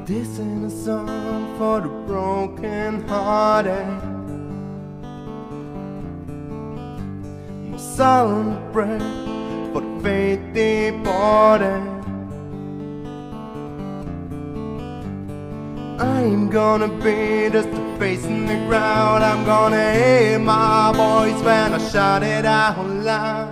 This ain't a song for the broken hearted, no silent prayer for the faith departed. I ain't gonna be just a face in the crowd. I'm gonna hear my voice when I shout it out loud.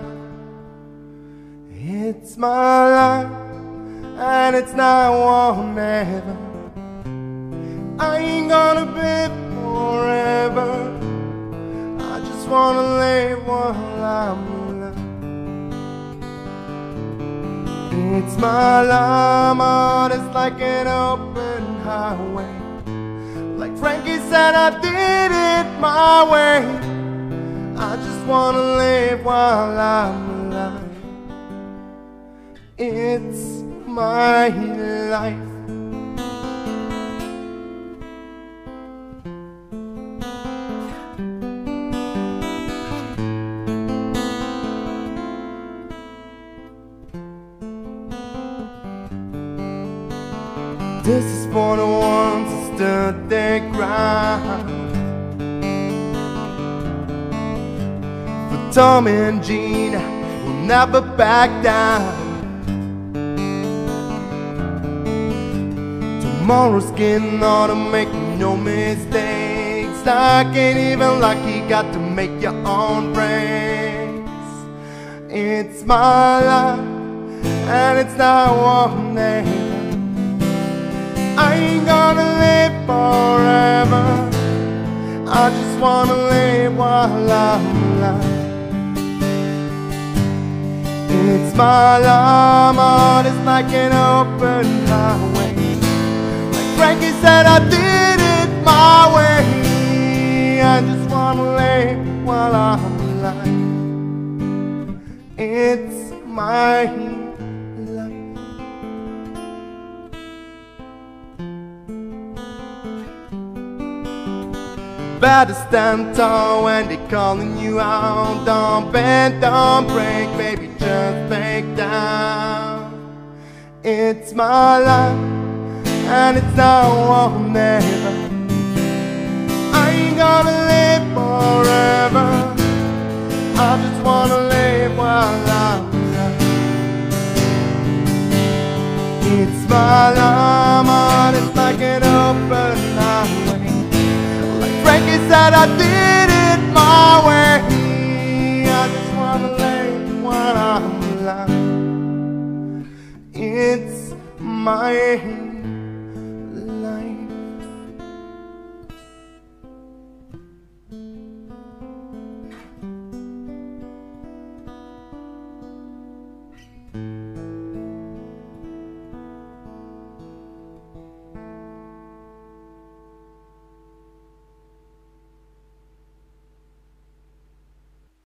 It's my life, and it's now or never. I ain't gonna be forever. I just wanna live while I'm alive. It's my life, my heart is like an open highway. Like Frankie said, I did it my way. I just wanna live while I'm alive. It's my life. This is for the ones who stood their ground, for Tom and Gina who never back down. Tomorrow's getting on to make no mistakes. I ain't even lucky, got to make your own breaks. It's my life, and it's not one day. I ain't gonna live forever. I just wanna live while I'm alive. It's my life, my heart is like an open highway. Like Frankie said, I did it my way. I just wanna live while I'm alive. It's my life. Better stand tall when they're calling you out. Don't bend, don't break, baby, just break down. It's my life, and it's now or never. I ain't gonna live forever. I just wanna live while I'm alive. It's my life, my heart is like an open highway. Frankie said, I did it my way. I just wanna live while I'm alive. It's my